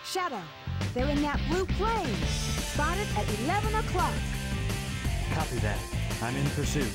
Shadow, they're in that blue plane. Spotted at 11 o'clock. Copy that. I'm in pursuit.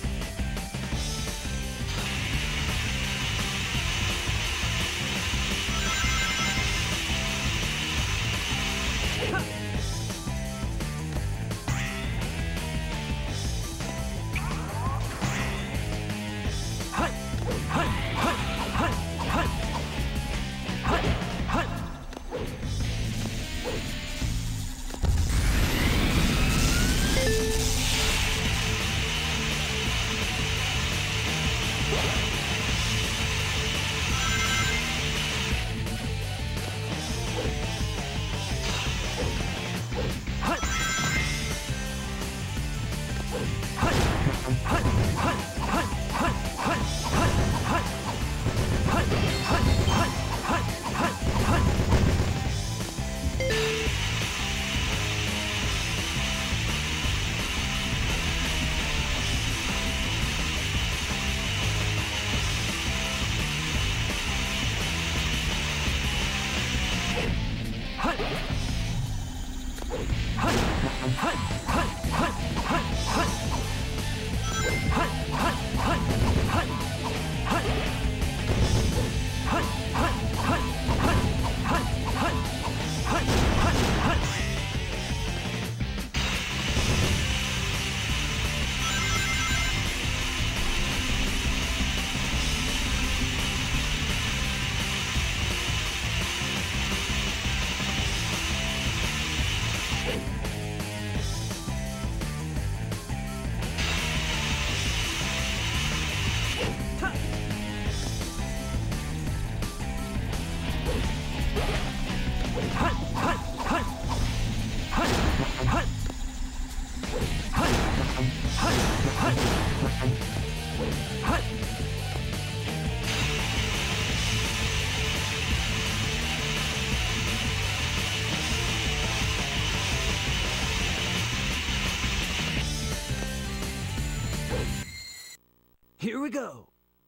Here we go!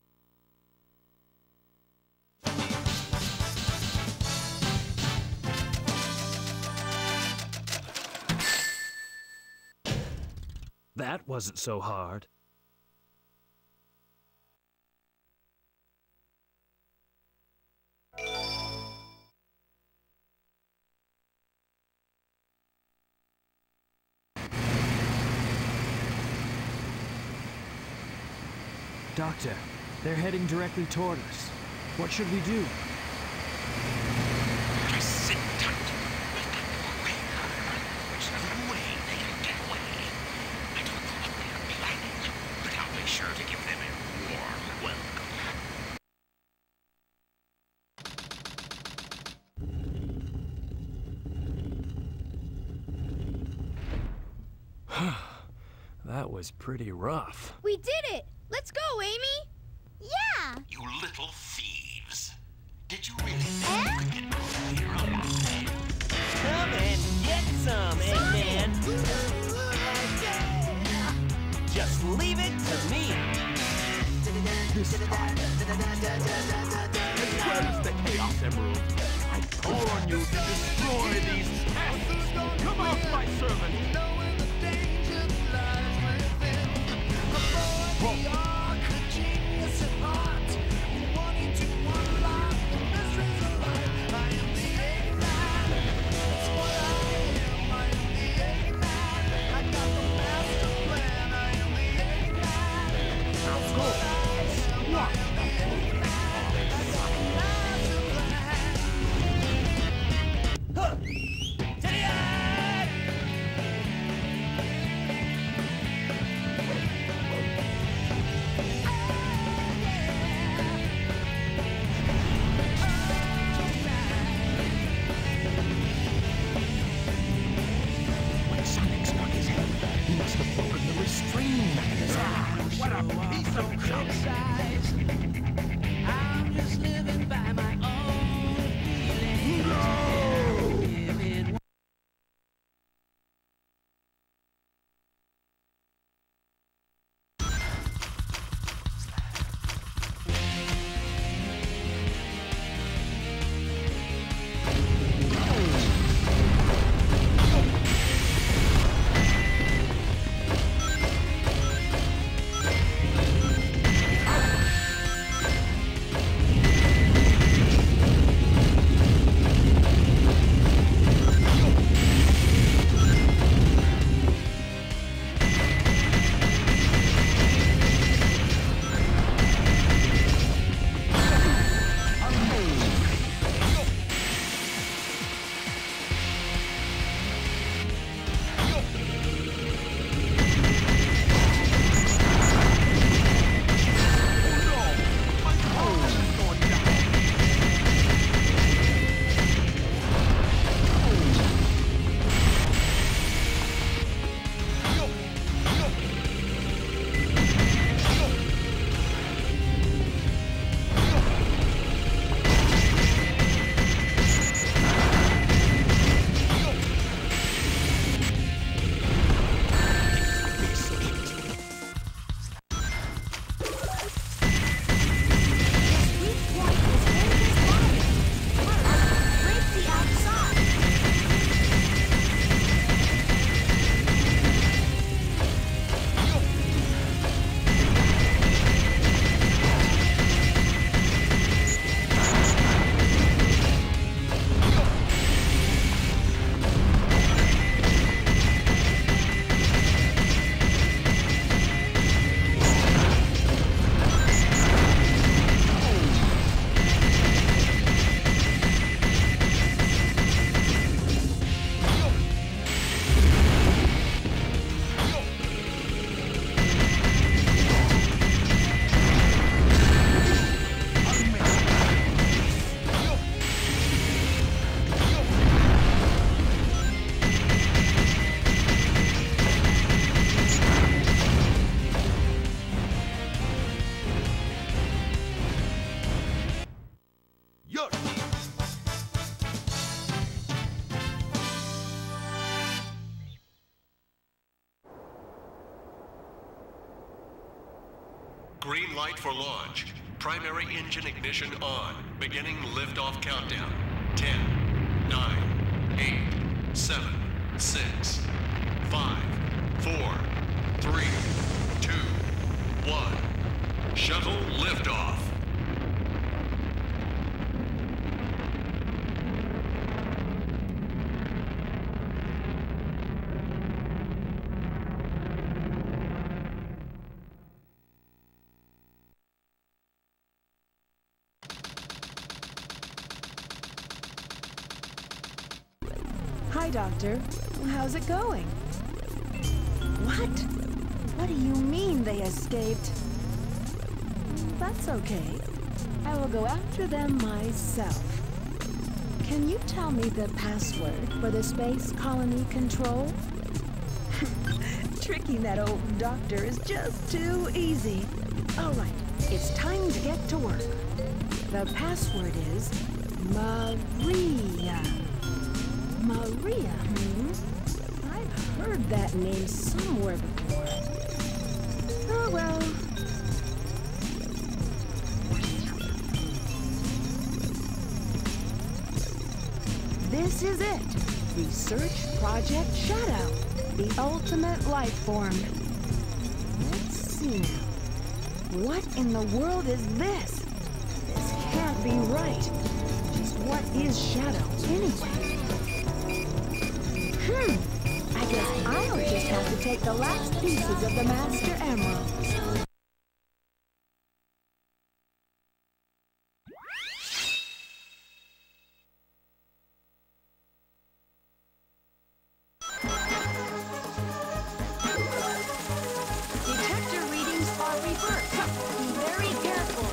That wasn't so hard. Doctor, they're heading directly toward us. What should we do? Just sit tight. We've got more way. There's no way they can get away. I don't know what they're planning, but I'll make sure to give them a warm welcome. That was pretty rough. We did it! Let's go, Amy! Yeah! You little thieves. Did you really think you could get out here alive? Come and get some, Eggman! Just leave it to me! This time, As well as the Chaos Emerald, I call on you to destroy these tests! Come out, my servant! Green light for launch. Primary engine ignition on. Beginning liftoff countdown. 10, 9, 8, 7, 6, 5, 4, 3, 2, 1. Shuttle liftoff. Hi, Doctor. How's it going? What? What do you mean they escaped? That's okay. I will go after them myself. Can you tell me the password for the Space Colony Control? Tricking that old doctor is just too easy. All right, it's time to get to work. The password is Maria. Maria, I've heard that name somewhere before. Oh, well. This is it. Research Project Shadow, the ultimate life form. Let's see now. What in the world is this? This can't be right. Just what is Shadow, anyway? I guess I'll just have to take the last pieces of the Master Emeralds. Detector readings are reversed. Be very careful.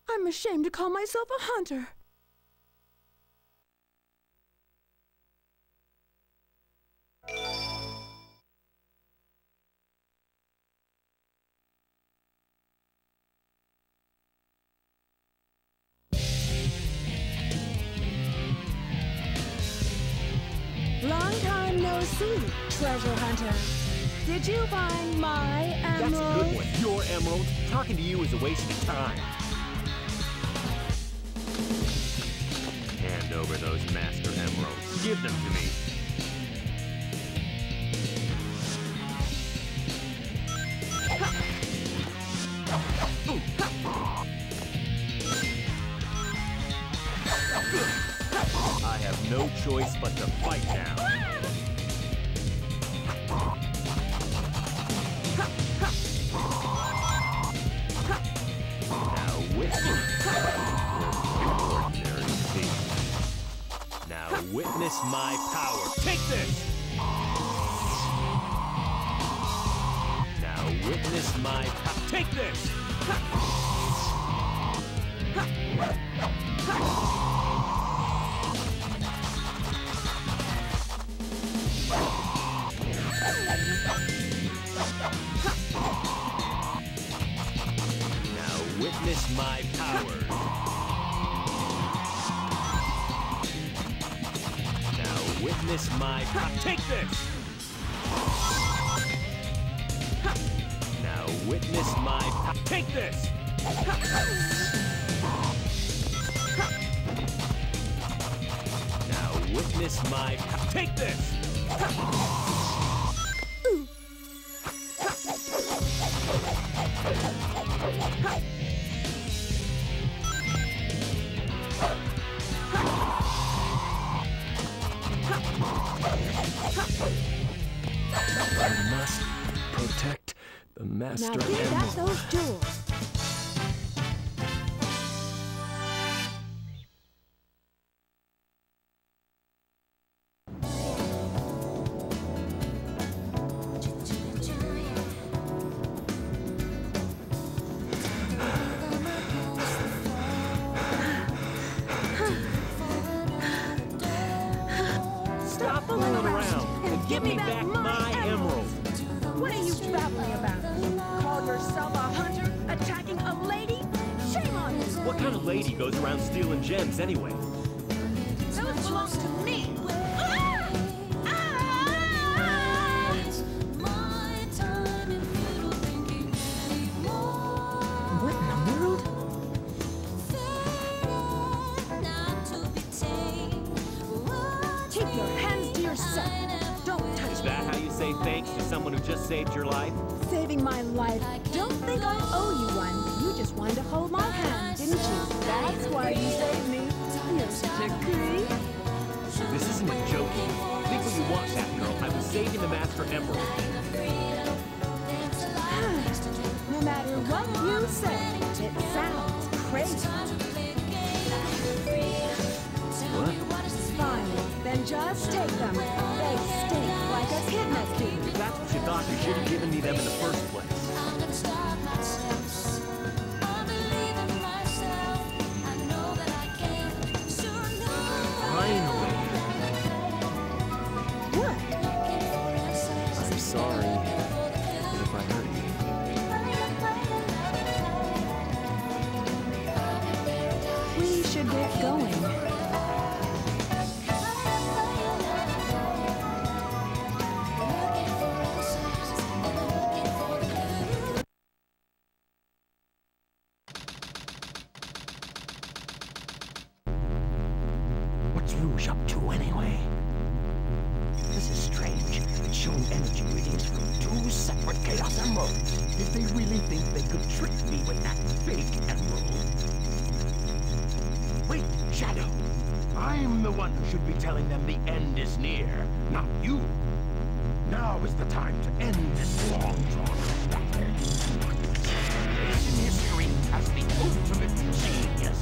I'm ashamed to call myself a hunter. Long time no see, treasure hunter. Did you find my emerald? That's a good one. Your emerald. Talking to you is a waste of time. Hand over those master emeralds. Give them to me. I have no choice but to fight now. Now witness ordinary thief. Now witness my power. Take this! Now witness my power. Take this! Witness my powers. Now witness my Take this! Now witness my Take this! Now witness my Take this! I must protect the Master Now give back Emerald. those jewels. Stop fooling around and give me back my emerald. What are you babbling about? Call yourself a hunter, attacking a lady? Shame on you! What kind of lady goes around stealing gems anyway? Those belong to me! What in the world? Keep your hands to yourself. Don't touch Is me. that how you say thanks to someone who just saved your life? Saving my life. Don't think I owe you one. You just wanted to hold my hand, didn't you? That's why you saved me. You're such a creep. This isn't a joking. Think what you want, that girl. I was saving the Master Emerald. No matter what you say, it sounds crazy. What? Fine, then just take them. They stink like a kidney do. If that's what you thought, you should have given me them in the first place. Finally. What? I'm sorry if I hurt you. We should get going. What's Rouge up to, anyway? This is strange. It's showing energy readings from 2 separate Chaos Emeralds. Did they really think they could trick me with that fake emerald? Wait, Shadow! I'm the one who should be telling them the end is near, not you. Now is the time to end this long-drawn battle. This in history as the ultimate genius.